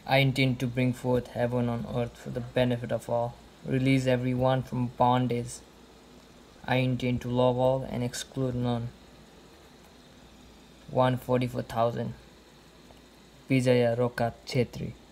I intend to bring forth heaven on earth for the benefit of all, release everyone from bondage. I intend to love all and exclude none. 144,000. Vijaya Rokat Chetri.